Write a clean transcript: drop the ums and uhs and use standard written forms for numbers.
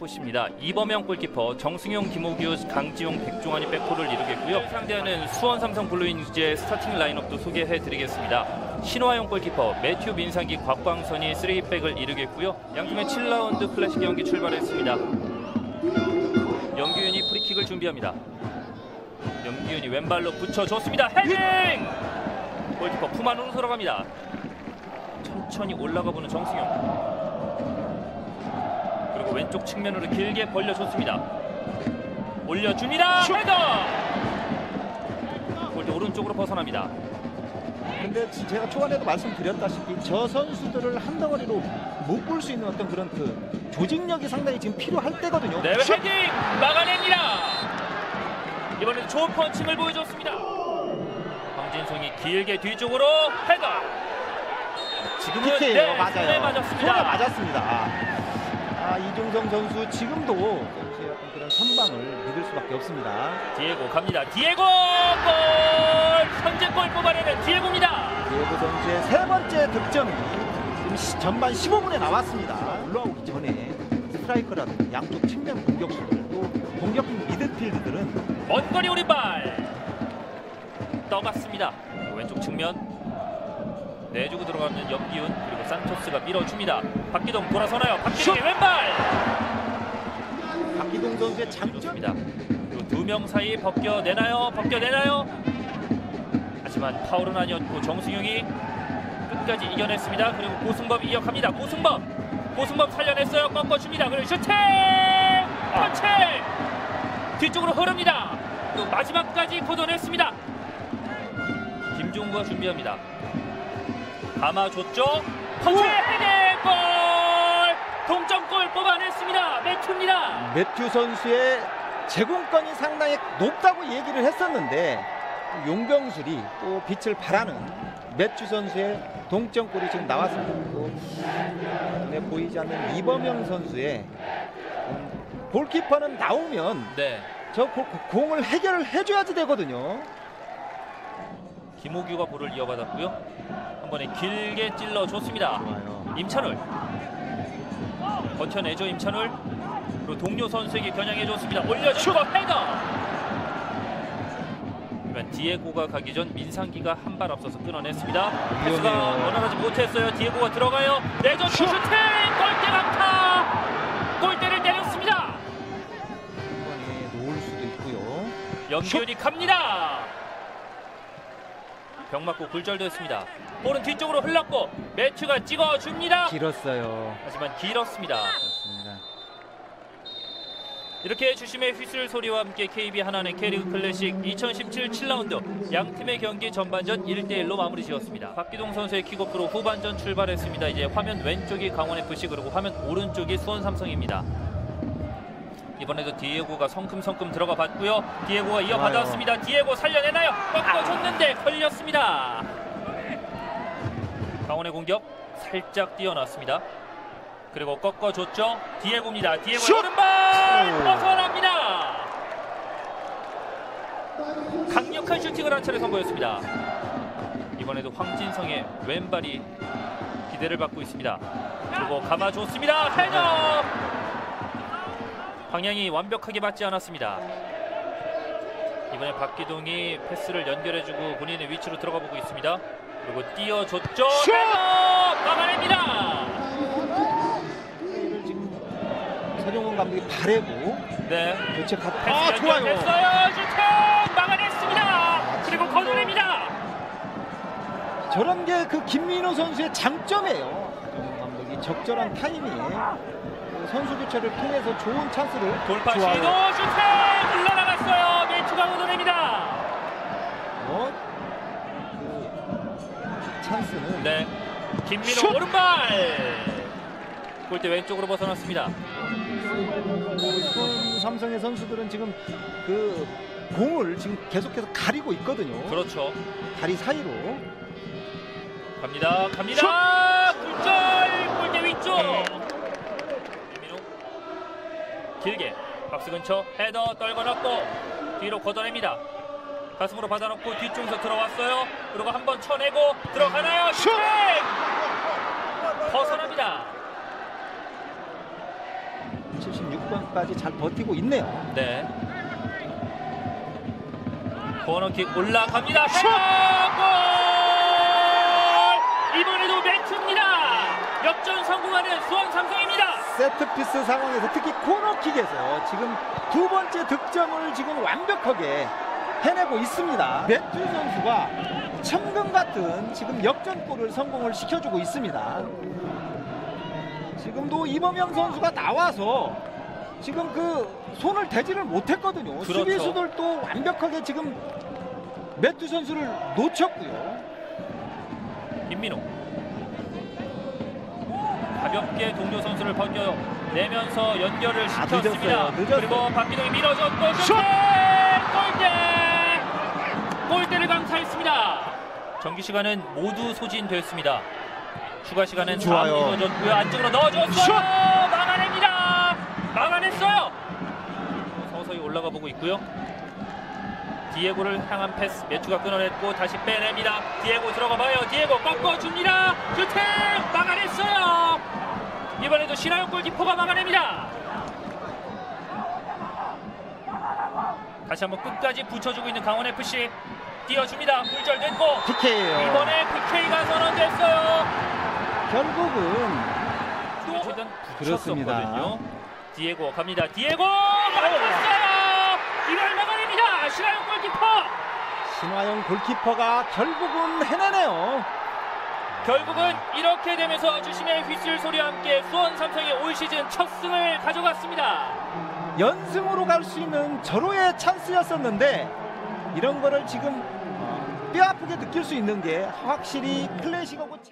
FC 입니다. 이범영 골키퍼, 정승용, 김호규, 강지용, 백종환이 백포를 이루겠고요. 상대하는 수원 삼성 블루윈즈의 스타팅 라인업도 소개해드리겠습니다. 신화용 골키퍼, 매튜, 민상기, 곽광선이 3백을 이루겠고요. 양팀의 7라운드 클래식 경기 출발했습니다. 염규윤이 프리킥을 준비합니다. 염규윤이 왼발로 붙여줬습니다. 헤딩! 골키퍼 품 안으로 들어갑니다. 천천히 올라가 보는 정승용. 그리고 왼쪽 측면으로 길게 벌려줬습니다. 올려줍니다. 헤더! 골대 오른쪽으로 벗어납니다. 근데 제가 초반에도 말씀드렸다시피 저 선수들을 한 덩어리로 묶을 수 있는 어떤 그런 그 조직력이 상당히 지금 필요할 때거든요. 네, 헤딩! 막아냅니다. 이번에도 좋은 펀칭을 보여줬습니다. 황진송이 길게 뒤쪽으로 헤더! 지금은 PK예요. 맞아요. 손에 맞았습니다. 손에 맞았습니다. 이종성 선수 지금도 선수의 어떤 그런 선방을 믿을 수밖에 없습니다. 디에고 갑니다. 디에고 골! 선제골 뽑아내는 디에고입니다. 디에고 선수의 세 번째 득점이 지금 전반 15분에 나왔습니다. 올라오기 전에 스트라이커라든지 양쪽 측면 공격수들 또 공격형 미드필드들은 먼 거리 오른발 떠갔습니다. 왼쪽 측면 내주고 들어가는 염기훈, 그리고 산토스가 밀어줍니다. 박기동 돌아서나요? 박기동의 왼발! 박기동 선수의 장점입니다. 그리고 두 명 사이 벗겨내나요? 벗겨내나요? 하지만 파울은 아니었고 정승용이 끝까지 이겨냈습니다. 그리고 고승범이 이어갑니다. 고승범 살려냈어요. 꺾어줍니다. 그리고 슈팅! 펀칭! 뒤쪽으로 흐릅니다. 또 마지막까지 걷어냈습니다. 김종구가 준비합니다. 감아줬죠. 펀치 헤딩 골! 동점골 뽑아냈습니다. 매튜입니다. 매튜 선수의 제공권이 상당히 높다고 얘기를 했었는데 용병술이 또 빛을 발하는 매튜 선수의 동점골이 지금 나왔습니다. 또 눈에 보이지 않는 이범영 선수의 골키퍼는 나오면 저 공을 해결을 해줘야지 되거든요. 김호규가 볼을 이어받았고요. 한 번에 길게 찔러줬습니다. 좋아요. 임찬울 버텨내죠. 임찬울. 그리고 동료 선수에게 겨냥해줬습니다. 올려주고 헤더. 디에고가 가기 전 민상기가 한 발 앞서서 끊어냈습니다. 패스가 원활하지 못했어요. 디에고가 들어가요. 내줬고 슈팅! 골대 강타! 골대를 때렸습니다. 이번에 놓을 수도 있고요. 염기훈이 갑니다. 벽 맞고 굴절됐습니다. 볼은 뒤쪽으로 흘렀고 매튜가 찍어줍니다. 길었어요. 하지만 길었습니다. 그렇습니다. 이렇게 주심의 휘슬 소리와 함께 KB 하나은행 K리그 클래식 2017 7라운드 양팀의 경기 전반전 1대1로 마무리 지었습니다. 박기동 선수의 킥오프로 후반전 출발했습니다. 이제 화면 왼쪽이 강원FC, 그리고 화면 오른쪽이 수원 삼성입니다. 이번에도 디에고가 성큼성큼 들어가 봤고요. 디에고가 이어받았습니다. 디에고 살려내나요? 꺾어줬는데 걸렸습니다. 강원의 공격 살짝 뛰어났습니다. 그리고 꺾어줬죠. 디에고입니다. 디에고의 오른발 벗어납니다. 강력한 슈팅을 한 차례 선보였습니다. 이번에도 황진성의 왼발이 기대를 받고 있습니다. 그리고 감아줬습니다. 헤더! 방향이 완벽하게 맞지 않았습니다. 이번에 박기동이 패스를 연결해주고 본인의 위치로 들어가 보고 있습니다. 그리고 띄워줬죠. 헤더! 막아냅니다. 지금 서정훈 감독이 바래고 교체 패스 좋아요. 됐어요. 슈팅! 막아냈습니다. 그리고 걷어냅니다. 저런 게 그 김민호 선수의 장점이에요. 서정훈 감독이 적절한 타이밍에 선수 교체를 통해서 좋은 찬스를 돌파 시도 슈팅! 흘러나갔어요. 매튜가 걷어냅니다. 그 찬스는 김민호 오른발! 골대 왼쪽으로 벗어났습니다. 수원 삼성의 선수들은 지금 그 공을 지금 계속해서 가리고 있거든요. 그렇죠. 다리 사이로 갑니다. 굴절! 골대 위쪽! 김민호 길게 박스 근처 헤더 떨궈놓고 뒤로 걷어냅니다. 가슴으로 받아놓고 뒤쪽에서 들어왔어요. 그리고 한번 쳐내고 들어가나요? 슈팅! 벗어납니다. 76번 지금까지 잘 버티고 있네요. 네. 코너킥 올라갑니다. 슛! 골! 이번에도 매트입니다. 역전 성공하는 수원 삼성입니다. 세트피스 상황에서 특히 코너킥에서 지금 두 번째 득점을 지금 완벽하게 해내고 있습니다. 매튜 선수가 천금 같은 지금 역전골을 성공을 시켜주고 있습니다. 지금도 이범영 선수가 나와서 지금 그 손을 대지를 못했거든요. 그렇죠. 수비수들도 완벽하게 지금 매튜 선수를 놓쳤고요. 김민호 가볍게 동료 선수를 벗겨내면서 연결을 시켰습니다. 늦었어요. 그리고 박기동이 밀어줬고 슛! 골대를 강타했습니다. 정규 시간은 모두 소진됐습니다. 추가 시간은 좋아요. 넣어줬고요. 안쪽으로 넣어줬어요. 슛! 막아냅니다. 막아냈어요. 서서히 올라가 보고 있고요. 디에고를 향한 패스 매추가 끊어냈고 다시 빼냅니다. 디에고 들어가봐요. 디에고 꺾어줍니다. 슈팅 막아냈어요. 이번에도 신하영 골키퍼가 막아냅니다. 다시 한번 끝까지 붙여주고 있는 강원FC. 띄워줍니다. 굴절됐고 PK예요. 이번에 PK가 선언됐어요. 결국은 또 최근 그렇습니다. 붙였었거든요. 디에고 갑니다. 디에고 막았어요. 이걸 막아냅니다. 신하영 골키퍼. 신화영 골키퍼가 결국은 해내네요. 결국은 이렇게 되면서 주심의 휘슬 소리와 함께 수원 삼성이 올 시즌 첫 승을 가져갔습니다. 연승으로 갈 수 있는 절호의 찬스였었는데 이런 거를 지금 뼈아프게 느낄 수 있는 게 확실히 클래식하고